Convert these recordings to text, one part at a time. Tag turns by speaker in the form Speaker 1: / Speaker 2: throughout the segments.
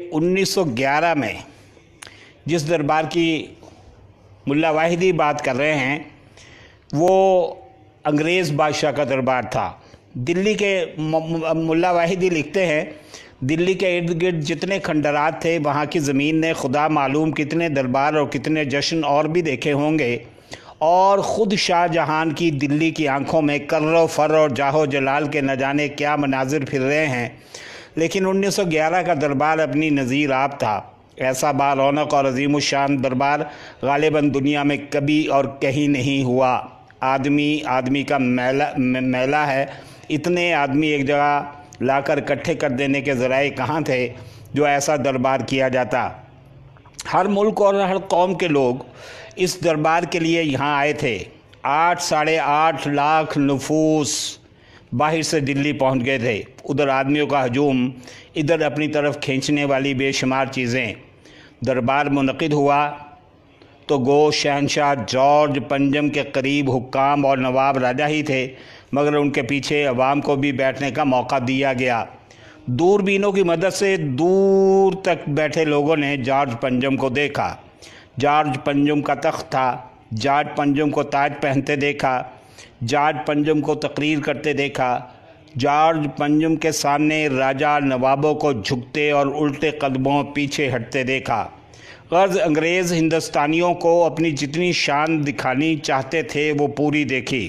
Speaker 1: 1911 में जिस दरबार की मुल्ला वाहिदी बात कर रहे हैं वो अंग्रेज़ बादशाह का दरबार था। दिल्ली के मुल्ला वाहिदी लिखते हैं, दिल्ली के इर्द गिर्द जितने खंडरात थे वहाँ की ज़मीन ने खुदा मालूम कितने दरबार और कितने जश्न और भी देखे होंगे, और ख़ुद शाहजहां की दिल्ली की आंखों में कर्रो फर और जाहो जलाल के न जाने क्या मनाजिर फिर रहे हैं। लेकिन 1911 का दरबार अपनी नज़ीर आप था। ऐसा बारौनक और अजीमुशान दरबार गालिबन दुनिया में कभी और कहीं नहीं हुआ। आदमी का मेला है। इतने आदमी एक जगह लाकर इकट्ठे कर देने के ज़राए कहाँ थे जो ऐसा दरबार किया जाता। हर मुल्क और हर कौम के लोग इस दरबार के लिए यहाँ आए थे। 8-8.5 लाख नफूस बाहर से दिल्ली पहुँच गए थे। उधर आदमियों का हजूम, इधर अपनी तरफ खींचने वाली बेशुमार चीज़ें। दरबार मुनक़िद हुआ तो गो शहनशाह जॉर्ज पंजम के करीब हुक्काम और नवाब राजा ही थे, मगर उनके पीछे अवाम को भी बैठने का मौका दिया गया। दूरबीनों की मदद से दूर तक बैठे लोगों ने जॉर्ज पंजम को देखा। जॉर्ज पंजम का तख्त था। जॉर्ज पंजम को ताज पहनते देखा। जॉर्ज पंजम को तकरीर करते देखा। जॉर्ज पंजम के सामने राजा नवाबों को झुकते और उल्टे कदमों पीछे हटते देखा। गर्ज अंग्रेज़ हिंदुस्तानियों को अपनी जितनी शान दिखानी चाहते थे वो पूरी देखी।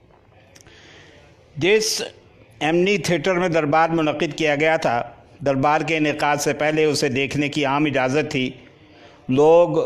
Speaker 1: जिस एमनी थिएटर में दरबार मुनक़िद किया गया था, दरबार के इनेकाद से पहले उसे देखने की आम इजाज़त थी। लोग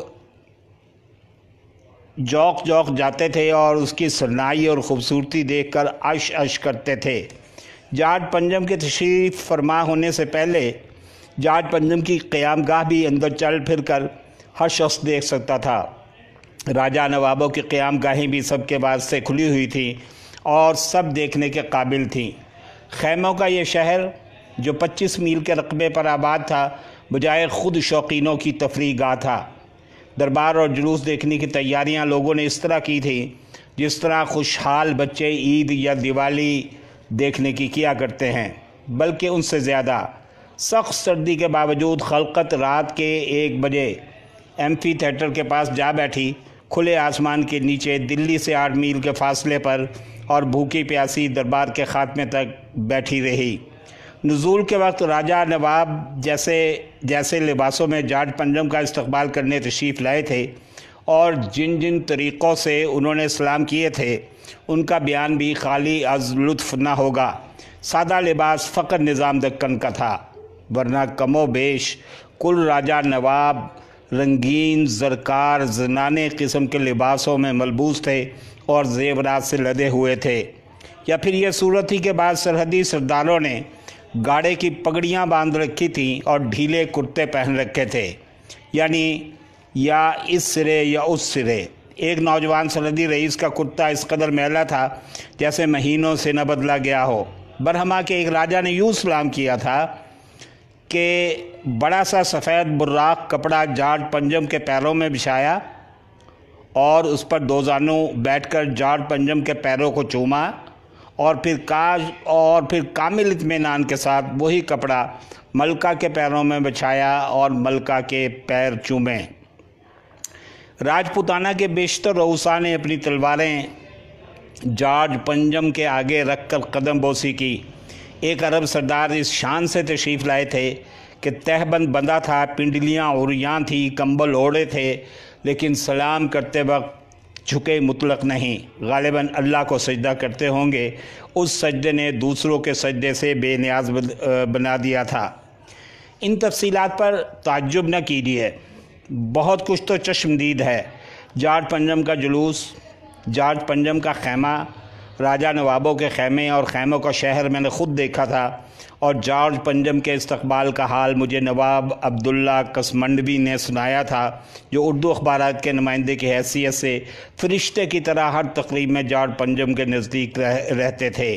Speaker 1: जौक जौक जाते थे और उसकी सनाई और ख़ूबसूरती देखकर अश अश करते थे। जॉर्ज पंजम के तशरीफ़ फरमा होने से पहले जॉर्ज पंजम की क़यामगाह भी अंदर चल फिर कर हर शख्स देख सकता था। राजा नवाबों की क़यामगाहें भी सबके वास्ते खुली हुई थी और सब देखने के काबिल थीं। खैमों का ये शहर जो 25 मील के रकबे पर आबाद था, बजाय ख़ुद शौकीनों की तफरीह गाह था। दरबार और जुलूस देखने की तैयारियां लोगों ने इस तरह की थी जिस तरह खुशहाल बच्चे ईद या दिवाली देखने की किया करते हैं, बल्कि उनसे ज़्यादा। सख्त सर्दी के बावजूद खलकत रात के 1 बजे एम्फी थिएटर के पास जा बैठी। खुले आसमान के नीचे दिल्ली से 8 मील के फासले पर और भूखी प्यासी दरबार के ख़ात्मे तक बैठी रही। नुज़ूल के वक्त राजा नवाब जैसे लिबासों में जॉर्ज पंजम का इस्तकबाल करने तशरीफ़ लाए थे और जिन जिन तरीक़ों से उन्होंने सलाम किए थे उनका बयान भी खाली अज़ लुत्फ़ न होगा। सादा लिबास फ़क़त निज़ाम दक्कन का था, वरना कमो बेश कुल राजा नवाब रंगीन ज़रकार ज़नाने किस्म के लिबासों में मलबूस थे और ज़ेवरात से लदे हुए थे। या फिर यह सूरत थी कि बाद सरहदी सरदारों ने गाड़े की पगड़ियाँ बांध रखी थीं और ढीले कुर्ते पहन रखे थे, यानी या इस सिरे या उस सिरे। एक नौजवान सरहदी रईस का कुर्ता इस कदर मैला था जैसे महीनों से न बदला गया हो। बरहमा के एक राजा ने यूँ सलाम किया था कि बड़ा सा सफ़ेद बुर्राक कपड़ा जॉर्ज पंजम के पैरों में बिछाया और उस पर 2 जानू बैठकर जॉर्ज पंजम के पैरों को चूमा और फिर कामिल इत्मीनान के साथ वही कपड़ा मलका के पैरों में बिछाया और मलका के पैर चूमे। राजपूताना के बेशतर रऊसा ने अपनी तलवारें जॉर्ज पंजम के आगे रखकर कदम बोसी की। एक अरब सरदार इस शान से तशरीफ़ लाए थे कि तहबंद बंधा था, पिंडलियाँ उरियाँ थी, कंबल ओढ़े थे, लेकिन सलाम करते वक्त झुके मुतलक नहीं। गालिबन अल्लाह को सजदा करते होंगे। उस सजदे ने दूसरों के सजदे से बेनियाज बना दिया था। इन तफसीलात पर ताज्जुब न कीजिए, बहुत कुछ तो चश्मदीद है। जॉर्ज पंजम का जुलूस, जॉर्ज पंजम का खैमा, राजा नवाबों के खैमे और खैमों का शहर मैंने ख़ुद देखा था, और जॉर्ज पंजम के इस्तकबाल का हाल मुझे नवाब अब्दुल्ला कसमंडवी ने सुनाया था, जो उर्दू अखबारात के नुमाइंदे की हैसियत से फरिश्ते की तरह हर तकरीब में जॉर्ज पंजम के नज़दीक रहते थे।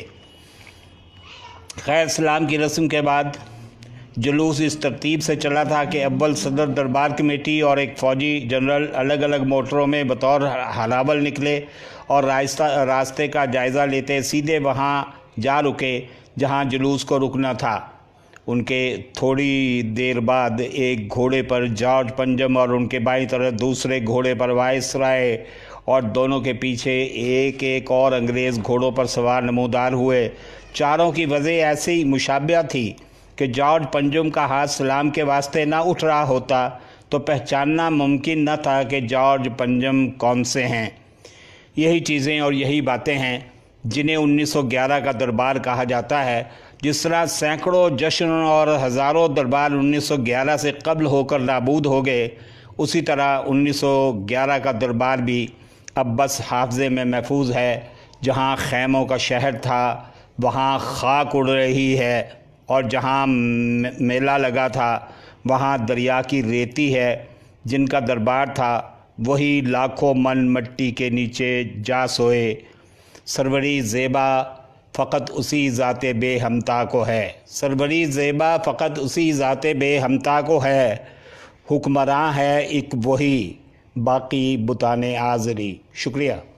Speaker 1: खैर सलाम की रस्म के बाद जुलूस इस तरतीब से चला था कि अव्वल सदर दरबार कमेटी और एक फ़ौजी जनरल अलग अलग मोटरों में बतौर हरावल निकले और रास्ते का जायज़ा लेते सीधे वहाँ जा रुके जहाँ जुलूस को रुकना था। ان کے تھوڑی دیر بعد ایک گھوڑے پر جارج پنجم اور ان کے بائیں طرف دوسرے گھوڑے پر وائسرائے اور دونوں کے پیچھے ایک ایک اور انگریز گھوڑوں پر سوار نمودار ہوئے۔ چاروں کی وجہ ایسی مشابہ تھی کہ جارج پنجم کا ہاتھ سلام کے واسطے نہ اٹھ رہا ہوتا تو پہچاننا ممکن نہ تھا کہ جارج پنجم کون سے ہیں۔ یہی چیزیں اور یہی باتیں ہیں جنہیں 1911 کا دربار کہا جاتا ہے۔ جس طرح سینکڑوں جشن اور ہزاروں دربار 1911 سے قبل ہو کر نابود ہو گئے، اسی طرح 1911 کا دربار بھی اب بس حافظے میں محفوظ ہے۔ جہاں خیموں کا شہر تھا وہاں خاک اڑ رہی ہے، اور جہاں میلہ لگا تھا وہاں دریا کی ریتی ہے۔ جن کا دربار تھا وہی لاکھوں من مٹی کے نیچے جا سوئے۔ سروری زیبا فقط اسی ذات بے ہمتا کو ہے، سروری زیبا فقط اسی ذات بے ہمتا کو ہے، حکمراں ہے ایک وہی باقی بتانے آزری۔ شکریہ۔